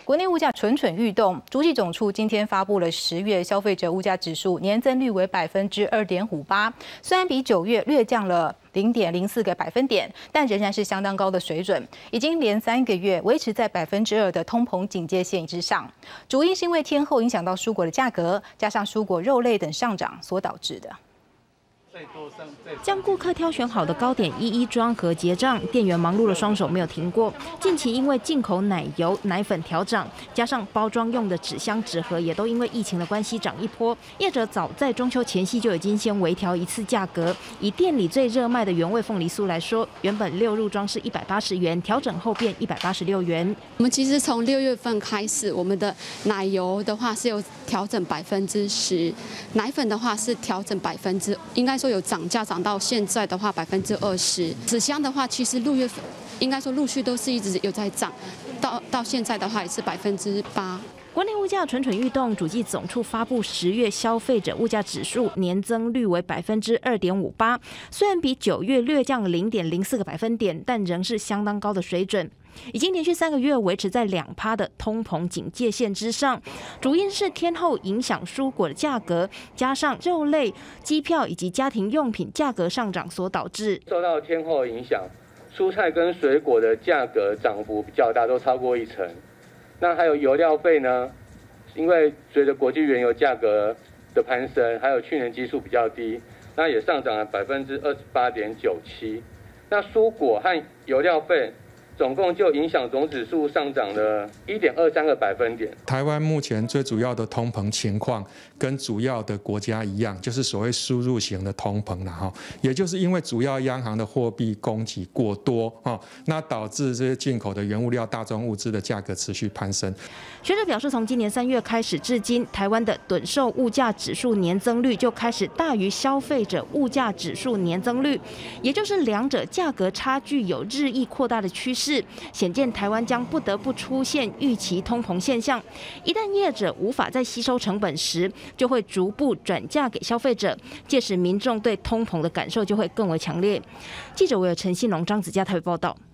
国内物价蠢蠢欲动，主计总处今天发布了10月消费者物价指数年增率为2.58%，虽然比9月略降了0.04个百分点，但仍然是相当高的水准，已经连3个月维持在2%的通膨警戒线之上。主因是因为天候影响到蔬果的价格，加上蔬果、肉类等上涨所导致的。 将顾客挑选好的糕点一一装盒结账，店员忙碌的双手没有停过。近期因为进口奶油、奶粉调涨，加上包装用的纸箱、纸盒也都因为疫情的关系涨一波，业者早在中秋前夕就已经先微调一次价格。以店里最热卖的原味凤梨酥来说，原本6入装是180元，调整后变186元。 我们其实从6月份开始，我们的奶油的话是有调整10%，奶粉的话是调整应该说有涨价，涨到现在的话20%。纸箱的话，其实6月份应该说陆续都是一直有在涨，到现在的话也是8%。 国内物价蠢蠢欲动，主计总处发布10月消费者物价指数年增率为2.58%，虽然比9月略降0.04个百分点，但仍是相当高的水准。 已经连续3个月维持在2%的通膨警戒线之上，主因是天候影响蔬果的价格，加上肉类、机票以及家庭用品价格上涨所导致。 受到天候影响，蔬菜跟水果的价格涨幅比较大，都超过1成。那还有油料费呢？因为随着国际原油价格的攀升，还有去年基数比较低，那也上涨了28.97%。那蔬果和油料费 总共就影响总指数上涨了1.23个百分点。 台湾目前最主要的通膨情况跟主要的国家一样，就是所谓输入型的通膨了哈，也就是因为主要央行的货币供给过多哈，那导致这些进口的原物料、大宗物资的价格持续攀升。 学者表示，从今年3月开始至今，台湾的趸售物价指数年增率就开始大于消费者物价指数年增率，也就是两者价格差距有日益扩大的趋势。 显见台湾将不得不出现预期通膨现象，一旦业者无法再吸收成本时，就会逐步转嫁给消费者，届时民众对通膨的感受就会更为强烈。记者韦尔陈信龙、张子佳台北报道。